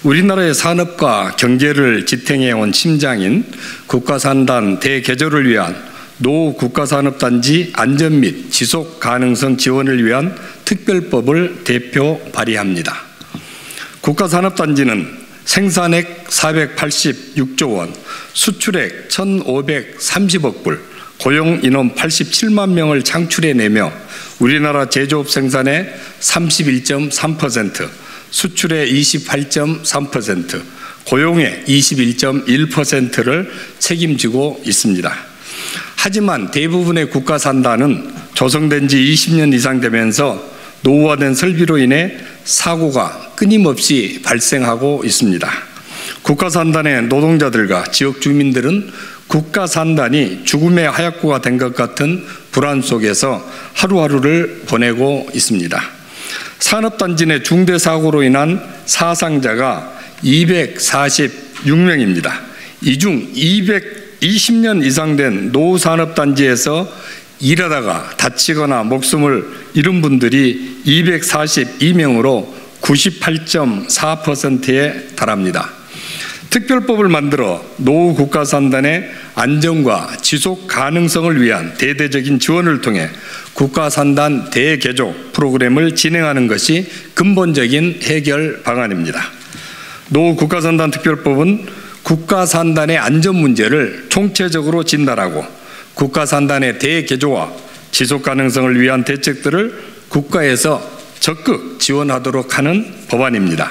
우리나라의 산업과 경제를 지탱해온 심장인 국가산단 대개조를 위한 노후 국가산업단지 안전 및 지속 가능성 지원을 위한 특별법을 대표 발의합니다. 국가산업단지는 생산액 486조 원, 수출액 1,530억 불, 고용 인원 87만 명을 창출해내며 우리나라 제조업 생산의 31.3%, 수출의 28.3%, 고용의 21.1%를 책임지고 있습니다. 하지만 대부분의 국가산단은 조성된 지 20년 이상 되면서 노후화된 설비로 인해 사고가 끊임없이 발생하고 있습니다. 국가산단의 노동자들과 지역 주민들은 국가산단이 죽음의 하얗구가 된 것 같은 불안 속에서 하루하루를 보내고 있습니다. 산업단지 내 중대사고로 인한 사상자가 246명입니다. 이 중 220년 이상 된 노후산업단지에서 일하다가 다치거나 목숨을 잃은 분들이 242명으로 98.4%에 달합니다. 특별법을 만들어 노후 국가산단의 안정과 지속 가능성을 위한 대대적인 지원을 통해 국가산단 대개조 프로그램을 진행하는 것이 근본적인 해결 방안입니다. 노후 국가산단 특별법은 국가산단의 안전 문제를 총체적으로 진단하고 국가산단의 대개조와 지속 가능성을 위한 대책들을 국가에서 적극 지원하도록 하는 법안입니다.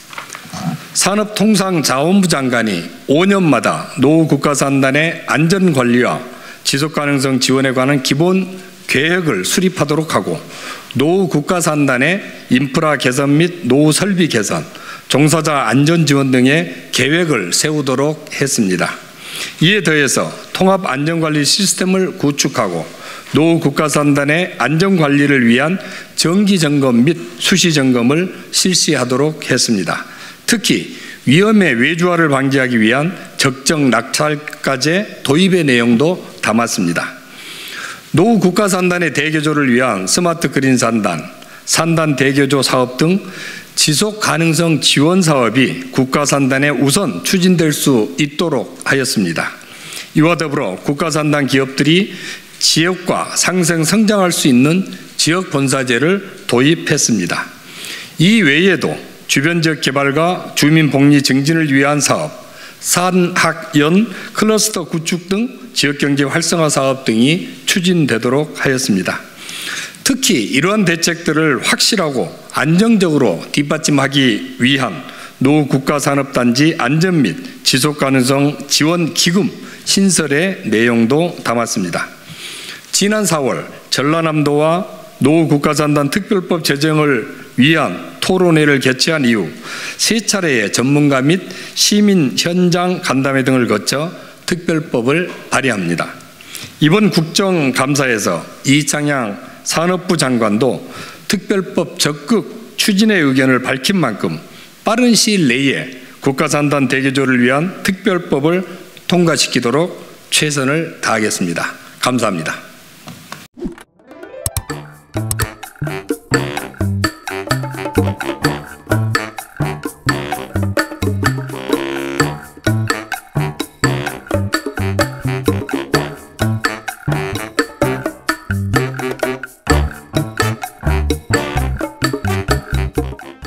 산업통상자원부 장관이 5년마다 노후 국가산단의 안전관리와 지속가능성 지원에 관한 기본 계획을 수립하도록 하고 노후 국가산단의 인프라 개선 및 노후 설비 개선, 종사자 안전 지원 등의 계획을 세우도록 했습니다. 이에 더해서 통합 안전관리 시스템을 구축하고 노후 국가산단의 안전관리를 위한 정기점검 및 수시점검을 실시하도록 했습니다. 특히 위험의 외주화를 방지하기 위한 적정 낙찰가제 도입의 내용도 담았습니다. 노후 국가산단의 대개조를 위한 스마트 그린 산단, 산단 대개조 사업 등 지속 가능성 지원 사업이 국가산단에 우선 추진될 수 있도록 하였습니다. 이와 더불어 국가산단 기업들이 지역과 상생 성장할 수 있는 지역 본사제를 도입했습니다. 이 외에도 주변 지역 개발과 주민 복리 증진을 위한 사업, 산학연 클러스터 구축 등 지역경제 활성화 사업 등이 추진되도록 하였습니다. 특히 이러한 대책들을 확실하고 안정적으로 뒷받침하기 위한 노후 국가산업단지 안전 및 지속가능성 지원 기금 신설의 내용도 담았습니다. 지난 4월 전라남도와 노후 국가산단 특별법 제정을 위한 토론회를 개최한 이후 3차례의 전문가 및 시민 현장 간담회 등을 거쳐 특별법을 발의합니다. 이번 국정감사에서 이창양 산업부 장관도 특별법 적극 추진의 의견을 밝힌 만큼 빠른 시일 내에 국가산단 대개조를 위한 특별법을 통과시키도록 최선을 다하겠습니다. 감사합니다.